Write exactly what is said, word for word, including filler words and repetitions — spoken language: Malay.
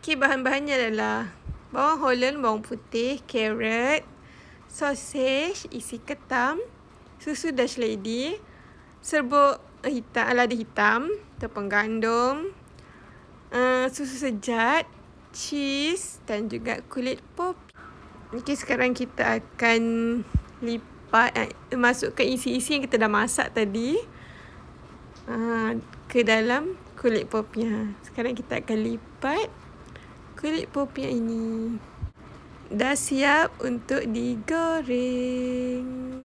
Okey, bahan-bahannya adalah bawang Holland, bawang putih, carrot, sausage isi ketam, susu Dutch Lady, serbuk hitam, lada hitam, tepung gandum, uh, susu sejat, cheese dan juga kulit popi. Okey, sekarang kita akan lipat, uh, masukkan isi-isi yang kita dah masak tadi uh, ke dalam kulit popi. Sekarang kita akan lipat kulit popi ini. Dah siap untuk digoreng.